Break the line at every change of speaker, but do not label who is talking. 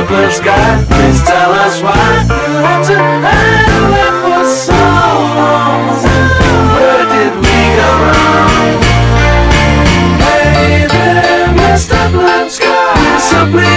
blue sky. Please tell us why you had to hide away for so long. Where did we go wrong? Baby, Mr. Blue Sky, so please